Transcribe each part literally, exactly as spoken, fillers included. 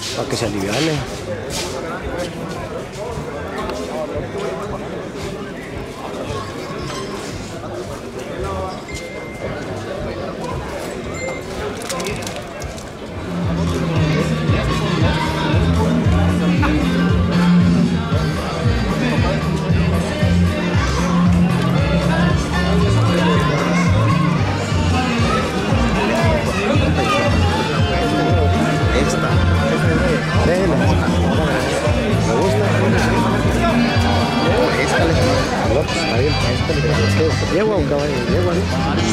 para que se aliviane. Yegua, un caballo de yegua, ¿no?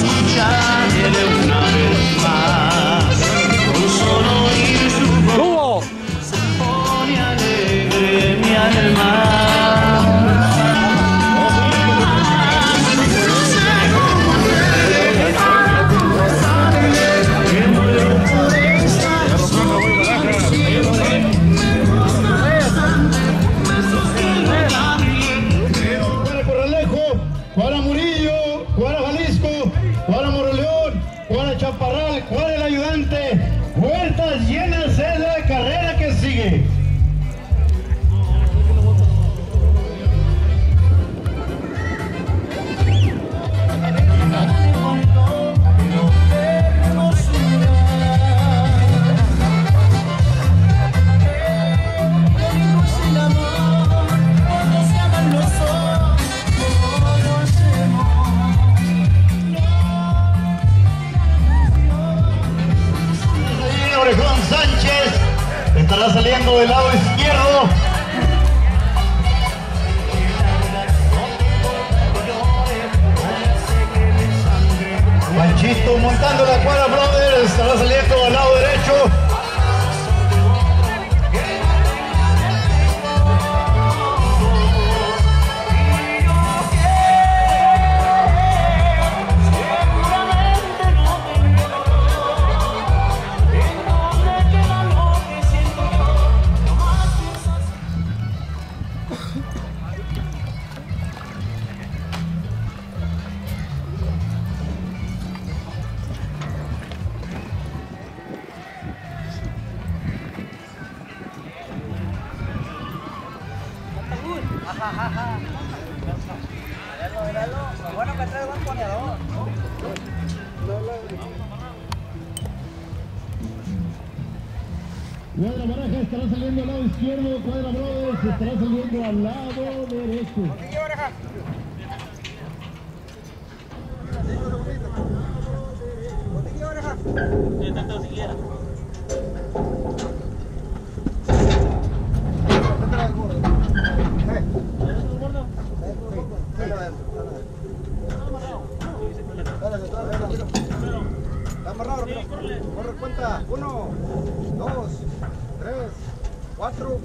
Una vez más, con solo oír su voz, se pone alegre mi alma. ¿Cuál es el ayudante? Vueltas llenas es la carrera que sigue. Juan Sánchez estará saliendo del lado izquierdo. Panchito montando la cuadra Brothers estará saliendo del lado derecho. Bueno que trae buen ponedor. Cuadra Baraja estará saliendo al lado izquierdo, Cuadra Brothers estará saliendo al lado derecho. Está amarrado, corre cuenta, uno, dos, tres, cuatro.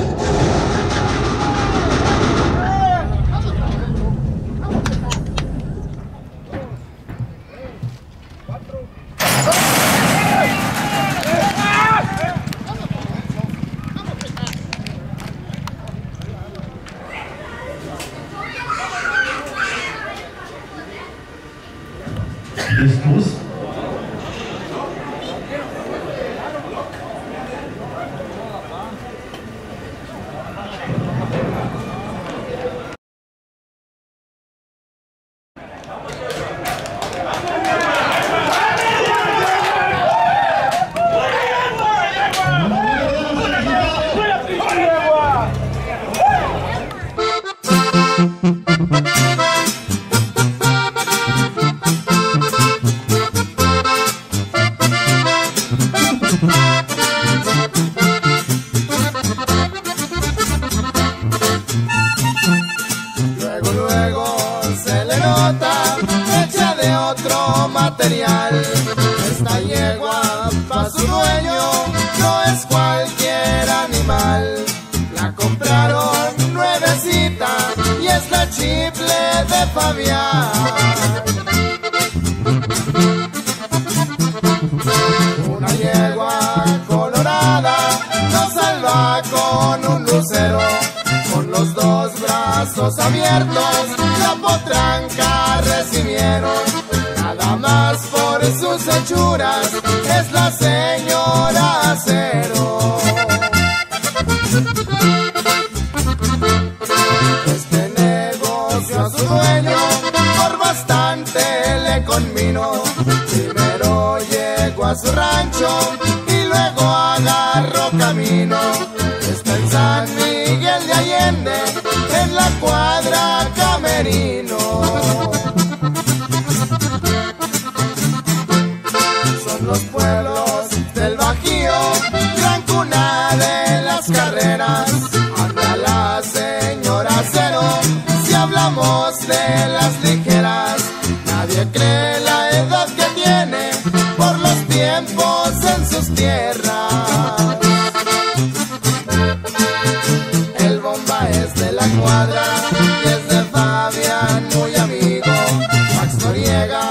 ¿Listos? Luego, luego se le nota hecha de otro material. Esta yegua pa' su dueño no es cualquier animal. La compraron nuevecita y es la Chifle de Fabián. Una yegua colorada nos salva con un lucero. Con los dos brazos abiertos la potranca recibieron. Nada más por sus hechuras es la señora Acero. dueño, por bastante le convino. Primero llegó a su rancho y luego agarró camino. Está en San Miguel de Allende, en la cuadra Camerino. Son los pueblos del Bajío, gran cuna de las carreras. Anda la señora Cero, si hablamos de las ligeras. Nadie cree la edad que tiene por los tiempos en sus tierras. El Bomba es de la cuadra y es de Fabián muy amigo. Max Noriega